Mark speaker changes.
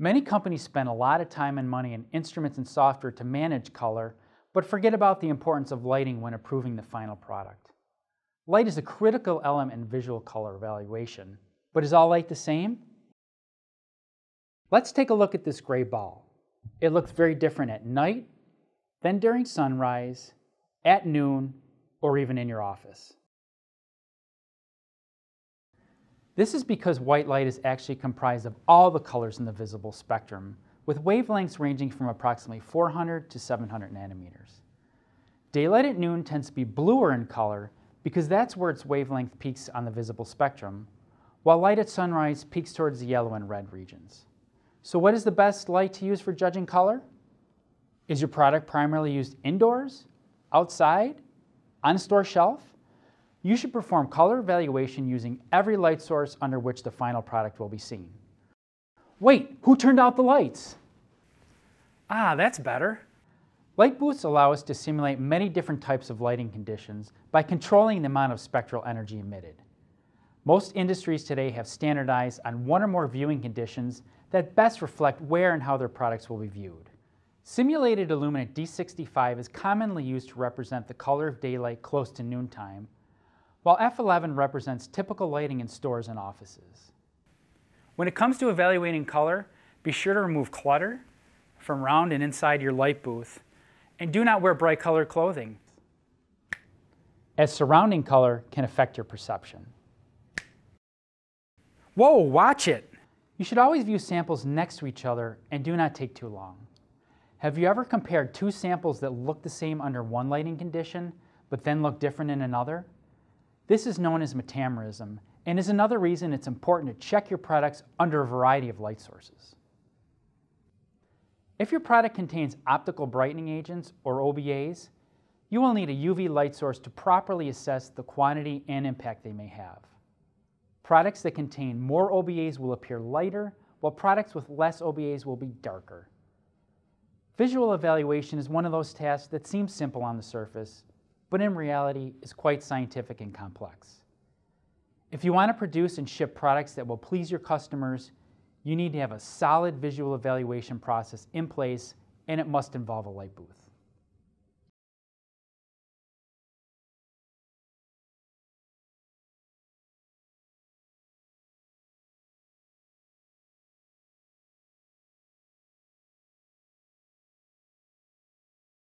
Speaker 1: Many companies spend a lot of time and money in instruments and software to manage color, but forget about the importance of lighting when approving the final product. Light is a critical element in visual color evaluation, but is all light the same? Let's take a look at this gray ball. It looks very different at night, then during sunrise, at noon, or even in your office. This is because white light is actually comprised of all the colors in the visible spectrum, with wavelengths ranging from approximately 400 to 700 nanometers. Daylight at noon tends to be bluer in color because that's where its wavelength peaks on the visible spectrum, while light at sunrise peaks towards the yellow and red regions. So what is the best light to use for judging color? Is your product primarily used indoors, outside, on a store shelf? You should perform color evaluation using every light source under which the final product will be seen. Wait, who turned out the lights? Ah, that's better. Light booths allow us to simulate many different types of lighting conditions by controlling the amount of spectral energy emitted. Most industries today have standardized on one or more viewing conditions that best reflect where and how their products will be viewed. Simulated illuminant D65 is commonly used to represent the color of daylight close to noontime, while F11 represents typical lighting in stores and offices. When it comes to evaluating color, be sure to remove clutter from around and inside your light booth, and do not wear bright colored clothing, as surrounding color can affect your perception. Whoa, watch it! You should always view samples next to each other and do not take too long. Have you ever compared two samples that look the same under one lighting condition, but then look different in another? This is known as metamerism, and is another reason it's important to check your products under a variety of light sources. If your product contains optical brightening agents, or OBAs, you will need a UV light source to properly assess the quantity and impact they may have. Products that contain more OBAs will appear lighter, while products with less OBAs will be darker. Visual evaluation is one of those tasks that seems simple on the surface, but in reality is quite scientific and complex. If you want to produce and ship products that will please your customers, you need to have a solid visual evaluation process in place, and it must involve a light booth.